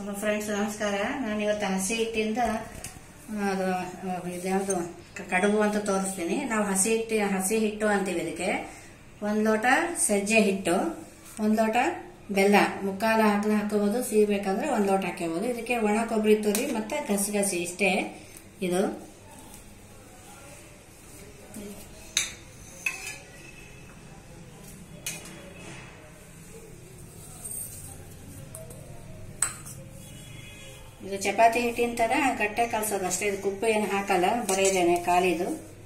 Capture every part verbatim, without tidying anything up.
Hello friends, ನಮಸ್ಕಾರ. ನಾನು ಇವತ್ತು ಹಸಿ ಹಿಟ್ಟಿಂದ ಅದು ಇದ್ಯಾವುದು ಕಡುಬು ಅಂತ ತೋರಿಸ್ತೀನಿ. ನಾವು ಹಸಿ ಹಿಟ್ಟು ಹಸಿ ಹಿಟ್ಟು ಅಂತೀವಿ ಇದಕ್ಕೆ. ಒಂದು ಲೋಟ ಸಜ್ಜೆ ಹಿಟ್ಟು, ಒಂದು ಲೋಟ ಬೆಲ್ಲ, ಮುಕ್ಕಾಲು ಹಾಕಲು ಹಾಕೋಬಹುದು. ಸಿಹಿ ಬೇಕಂದ್ರೆ ಒಂದು ಲೋಟ ಹಾಕೋಬಹುದು. ಇದಕ್ಕೆ ಒಣ ಕೊಬ್ಬರಿ ತುರಿ ಮತ್ತೆ ಗಸಗಸಿ, ಇಷ್ಟೇ ಇದು. ಇದು ಚಪಾತಿ ಹಿಟ್ಟಿನ ತರ ಗಟ್ಟೆ ಕಲ್ಸೋದು ಅಷ್ಟೇ. ಇದು ಉಪ್ಪು ಏನು ಹಾಕಲ್ಲ, ಬರೀ ಇದೇನೆ ಖಾಲಿದು.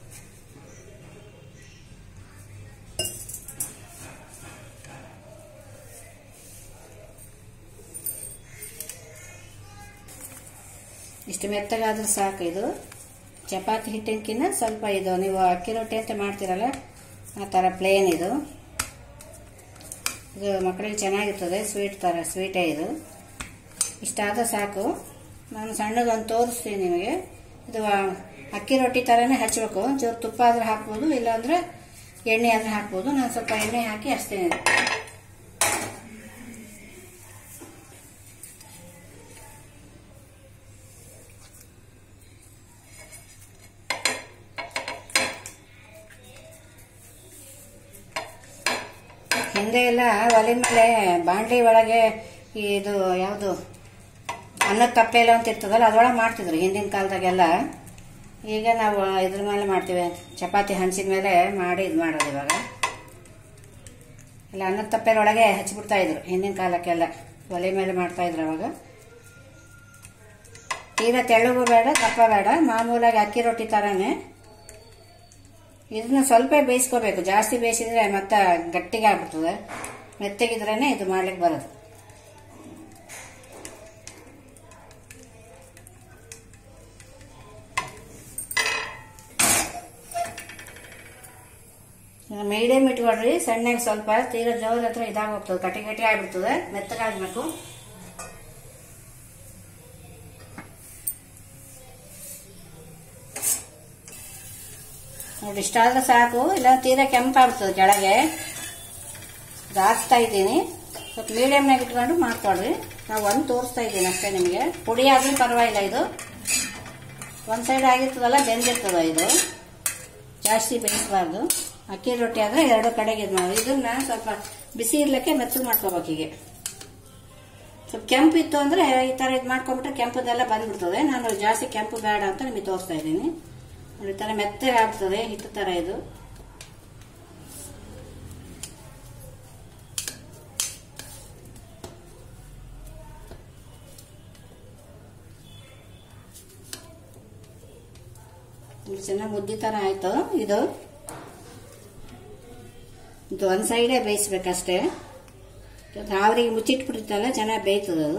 ಇಷ್ಟು ಮೆತ್ತಗಾದ್ರೂ ಸಾಕು. ಇದು ಚಪಾತಿ ಹಿಟ್ಟಿನಕಿನ್ನ ಸ್ವಲ್ಪ ಇದು ನೀವು ಅಕ್ಕಿ ರೊಟ್ಟಿ ಅಂತ ಮಾಡ್ತೀರಲ್ಲ ಆ ತರ ಪ್ಲೇನ್ ಇದು. ಇದು ಮಕ್ಕಳಿಗೆ ಚೆನ್ನಾಗಿರ್ತದೆ, ಸ್ವೀಟ್ ತರ ಸ್ವೀಟೇ ಇದು. ಇಷ್ಟಾದ ಸಾಕು. ನಾನು ಸಣ್ಣದೊಂದು ತೋರಿಸ್ತೀನಿ ನಿಮಗೆ. ಇದು ಅಕ್ಕಿ ರೊಟ್ಟಿ ತರನೇ ಹಚ್ಚಬೇಕು. ಒಂಚೂರು ತುಪ್ಪ ಆದ್ರೆ ಹಾಕ್ಬೋದು, ಇಲ್ಲಾಂದ್ರೆ ಎಣ್ಣೆ ಆದ್ರೆ ಹಾಕ್ಬೋದು. ನಾನು ಸ್ವಲ್ಪ ಎಣ್ಣೆ ಹಾಕಿ ಹಚ್ತೇನೆ. ಹಿಂದೆ ಎಲ್ಲ ಒಲೆ ಮೇಲೆ ಬಾಂಡ್ಲಿ ಒಳಗೆ ಇದು ಯಾವುದು ಅನ್ನದ ತಪ್ಪೆಲ್ಲ ಅಂತ ಇರ್ತದಲ್ಲ, ಅದ್ರೊಳಗೆ ಮಾಡ್ತಿದ್ರು ಹಿಂದಿನ ಕಾಲದಾಗೆಲ್ಲ. ಈಗ ನಾವು ಇದ್ರ ಮೇಲೆ ಮಾಡ್ತೀವಿ, ಚಪಾತಿ ಹಂಚಿದ ಮೇಲೆ ಮಾಡಿ ಇದು ಮಾಡೋದು. ಇವಾಗ ಎಲ್ಲ ಅನ್ನದ ತಪ್ಪೆಲೊಳಗೆ ಹಚ್ಚಿಬಿಡ್ತಾ ಇದ್ರು ಹಿಂದಿನ ಕಾಲಕ್ಕೆಲ್ಲ. ಒಲೆ ಮೇಲೆ ಮಾಡ್ತಾ ಇದ್ರು ಅವಾಗ. ತೀರಾ ತೆಳ್ಳಗೂ ಬೇಡ, ದಪ್ಪ ಬೇಡ, ಮಾಮೂಲಾಗಿ ಅಕ್ಕಿ ರೊಟ್ಟಿ ತರಾನೇ. ಇದನ್ನ ಸ್ವಲ್ಪ ಬೇಯಿಸ್ಕೋಬೇಕು. ಜಾಸ್ತಿ ಬೇಯಿಸಿದ್ರೆ ಮತ್ತೆ ಗಟ್ಟಿಗೆ ಆಗ್ಬಿಡ್ತದೆ. ಮೆತ್ತಗಿದ್ರೇನೆ ಇದು ಮಾಡ್ಲಿಕ್ಕೆ ಬರೋದು. ಮೀಡಿಯಂ ಇಟ್ಕೊಳ್ರಿ, ಸಣ್ಣಗೆ ಸ್ವಲ್ಪ. ತೀರಾ ಜೋರ್ ಹತ್ರ ಇದಾಗ ಹೋಗ್ತದೆ, ಕಟಿ ಕಟಿ ಆಗ್ಬಿಡ್ತದೆ, ಮೆತ್ತಗಾಗ್ಬೇಕು. ನೋಡಿ, ಇಷ್ಟಾದ್ರೆ ಸಾಕು. ಇಲ್ಲ ತೀರಾ ಕೆಂಪಾಗ್ಬಿಡ್ತದೆ ಕೆಳಗೆ. ಹಾಕ್ತಾ ಇದ್ದೀನಿ. ಸ್ವಲ್ಪ ಮೀಡಿಯಂನಾಗ ಇಟ್ಕೊಂಡು ಮಾಡ್ಕೊಳ್ರಿ. ನಾವು ಒಂದು ತೋರಿಸ್ತಾ ಇದ್ದೀನಿ ಅಷ್ಟೇ ನಿಮಗೆ. ಪುಡಿ ಆದ್ರೂ ಪರವಾಗಿಲ್ಲ. ಇದು ಒಂದ್ ಸೈಡ್ ಆಗಿರ್ತದಲ್ಲ, ಬೆಂದಿರ್ತದ. ಇದು ಜಾಸ್ತಿ ಬೇಯಿಸಬಾರ್ದು. ಅಕ್ಕಿ ರೊಟ್ಟಿ ಆದ್ರೆ ಎರಡು ಕಡೆಗೆ ಇದು ಮಾಡಿ. ಇದನ್ನ ಸ್ವಲ್ಪ ಬಿಸಿ ಇರ್ಲಿಕ್ಕೆ ಮೆತ್ತಗೆ ಮಾಡ್ಕೋಬೇಕು. ಹೀಗೆ ಸ್ವಲ್ಪ ಕೆಂಪು ಇತ್ತು ಅಂದ್ರೆ ಈ ತರ ಇದು ಮಾಡ್ಕೊಂಡ್ಬಿಟ್ರೆ ಕೆಂಪದೆಲ್ಲ ಬಂದ್ಬಿಡ್ತದೆ. ನಾನು ಜಾಸ್ತಿ ಕೆಂಪು ಬೇಡ ಅಂತ ನಿಮಗೆ ತೋರಿಸ್ತಾ ಇದ್ದೀನಿ. ಈ ತರ ಮೆತ್ತಗೆ ಆಗ್ತದೆ ಹಿಟ್ಟು ತರ ಇದು. ಚೆನ್ನಾಗಿ ಮುದ್ದಿ ತರ ಆಯ್ತು. ಇದು ಇದು ಒಂದ್ ಸೈಡೇ ಬೇಯಿಸ್ಬೇಕಷ್ಟೇ. ಆವರಿಗೆ ಮುಚ್ಚಿಟ್ಬಿಟ್ಟಿರ್ತಲ್ಲ, ಚೆನ್ನಾಗಿ ಬೇಯ್ತದ ಅದು.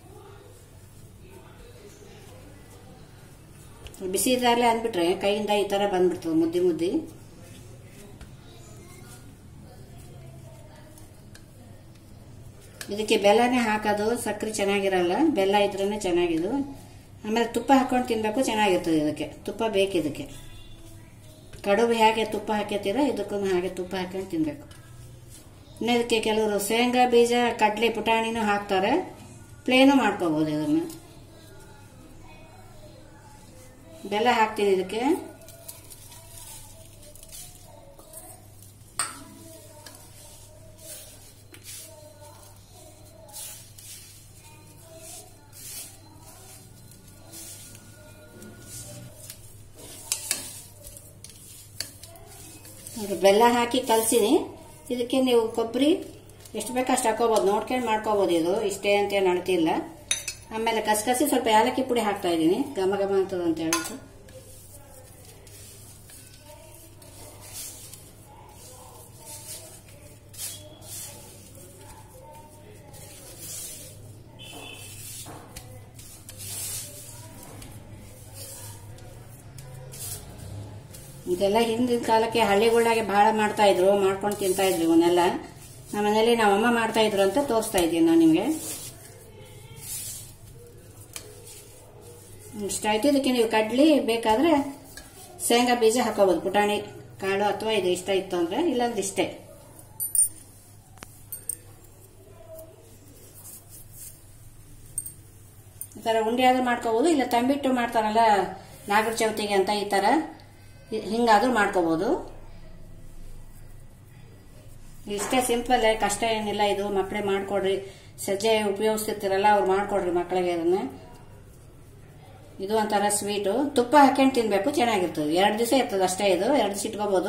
ಬಿಸಿ ಇದ್ದಾಗಲೇ ಅಂದ್ಬಿಟ್ರೆ ಕೈಯಿಂದ ಈ ತರ ಬಂದ್ಬಿಡ್ತದೆ ಮುದ್ದಿ ಮುದ್ದಿ. ಇದಕ್ಕೆ ಬೆಲ್ಲನೇ ಹಾಕೋದು, ಸಕ್ಕರೆ ಚೆನ್ನಾಗಿರಲ್ಲ. ಬೆಲ್ಲ ಇದ್ರೇನೆ ಚೆನ್ನಾಗಿದು. ಆಮೇಲೆ ತುಪ್ಪ ಹಾಕೊಂಡು ತಿನ್ಬೇಕು, ಚೆನ್ನಾಗಿರ್ತದೆ. ಇದಕ್ಕೆ ತುಪ್ಪ ಬೇಕು. ಇದಕ್ಕೆ ಕಡುಬು ಹೇಗೆ ತುಪ್ಪ ಹಾಕತ್ತೀರ, ಇದಕ್ಕೂ ಹಾಗೆ ತುಪ್ಪ ಹಾಕೊಂಡು ತಿನ್ಬೇಕು. ಇನ್ನು ಇದಕ್ಕೆ ಕೆಲವರು ಶೇಂಗಾ ಬೀಜ, ಕಡ್ಲೆ, ಪುಟಾಣಿನೂ ಹಾಕ್ತಾರೆ. ಪ್ಲೇನು ಮಾಡ್ಕೋಬಹುದು. ಇದನ್ನ ಬೆಲ್ಲ ಹಾಕ್ತೀನಿ ಇದಕ್ಕೆ. ಬೆಲ್ಲ ಹಾಕಿ ಕಲ್ಸಿನಿ. ಇದಕ್ಕೆ ನೀವು ಕೊಬ್ಬರಿ ಎಷ್ಟು ಬೇಕೋ ಅಷ್ಟು ಹಾಕೋಬಹುದು, ನೋಡ್ಕೊಂಡು ಮಾಡ್ಕೋಬಹುದು. ಇದು ಇಷ್ಟೇ ಅಂತ ಏನು ಅಳ್ತಿಲ್ಲ. ಆಮೇಲೆ ಕಸಕಸಿ ಸ್ವಲ್ಪ ಏಲಕ್ಕಿ ಪುಡಿ ಹಾಕ್ತಾ ಇದ್ದೀನಿ, ಘಮ ಘಮ ಅಂತದ ಅಂತ ಹೇಳ್ಬಿಟ್ಟು. ಇದೆಲ್ಲ ಹಿಂದಿನ ಕಾಲಕ್ಕೆ ಹಳ್ಳಿಗಳಾಗೆ ಬಹಳ ಮಾಡ್ತಾ ಇದ್ರು, ಮಾಡ್ಕೊಂಡು ತಿಂತಾ ಇದ್ರು ಇವನ್ನೆಲ್ಲ. ನಮ್ಮ ಮನೇಲಿ ನಮ್ಮಮ್ಮ ಮಾಡ್ತಾ ಇದ್ರು ಅಂತ ತೋರಿಸ್ತಾ ಇದ್ದೀನಿ ನಾನು ನಿಮ್ಗೆ. ಇಷ್ಟ ಆಯ್ತು. ಇದಕ್ಕೆ ನೀವು ಕಡ್ಲಿ ಬೇಕಾದ್ರೆ ಶೇಂಗಾ ಬೀಜ ಹಾಕೋಬಹುದು, ಪುಟಾಣಿ ಕಾಳು ಅಥವಾ ಇದು ಇಷ್ಟ ಇತ್ತು ಅಂದ್ರೆ, ಇಲ್ಲಾಂದ್ರೆ ಇಷ್ಟೇ. ಈ ತರ ಉಂಡೆ ಆದ್ರೂ ಮಾಡ್ಕೋಬಹುದು, ಇಲ್ಲ ತಂಬಿಟ್ಟು ಮಾಡ್ತಾರಲ್ಲ ನಾಗರ ಚೌತಿಗೆ ಅಂತ, ಈ ತರ ಹಿಂಗಾದ್ರೂ ಮಾಡ್ಕೋಬಹುದು. ಇಷ್ಟೇ ಸಿಂಪಲ್, ಕಷ್ಟ ಏನಿಲ್ಲ. ಇದು ಮಕ್ಕಳೇ ಮಾಡ್ಕೊಡ್ರಿ. ಸಜ್ಜೆ ಉಪಯೋಗಿಸ್ತಿರ್ತಿರಲ್ಲ ಅವ್ರು ಮಾಡ್ಕೊಡ್ರಿ ಮಕ್ಕಳಿಗೆ. ಅದನ್ನ ಇದು ಒಂಥರ ಸ್ವೀಟು, ತುಪ್ಪ ಹಾಕೊಂಡು ತಿನ್ಬೇಕು, ಚೆನ್ನಾಗಿರ್ತದೆ. ಎರಡು ದಿವಸ ಇರ್ತದೆ ಅಷ್ಟೇ. ಇದು ಎರಡು ದಿವಸ ಇಟ್ಕೋಬಹುದು.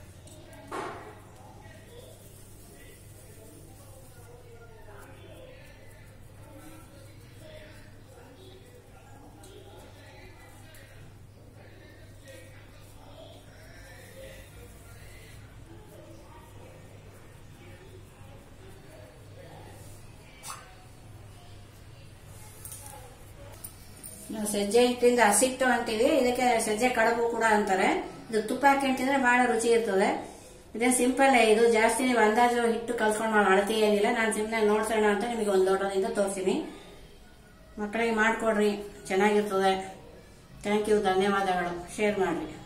ನಾವು ಸಜ್ಜೆ ಹಿಟ್ಟಿಂದ ಹಸಿಟ್ಟು ಅಂತೀವಿ, ಇದಕ್ಕೆ ಸಜ್ಜೆ ಕಡುಬು ಕೂಡ ಅಂತಾರೆ. ಇದು ತುಪ್ಪ ಹಾಕಿ ತಿಂದ್ರೆ ಬಹಳ ರುಚಿ ಇರ್ತದೆ. ಇದೇ ಸಿಂಪಲ್. ಇದು ಜಾಸ್ತಿ ನೀವು ಅಂದಾಜು ಹಿಟ್ಟು ಕಲ್ಸ್ಕೊಂಡು ಮಾಡಿ ಅಳತಿ ಏನಿಲ್ಲ. ನಾನು ಸುಮ್ಮನೆ ನೋಡ್ಸೋಣ ಅಂತ ನಿಮಗೆ ಒಂದು ದೊಡ್ಡದಿಂದ ತೋರಿಸ್ತೀನಿ. ಮಕ್ಕಳಿಗೆ ಮಾಡ್ಕೊಡ್ರಿ, ಚೆನ್ನಾಗಿರ್ತದೆ. ಥ್ಯಾಂಕ್ ಯು, ಧನ್ಯವಾದಗಳು. ಶೇರ್ ಮಾಡ್ರಿ.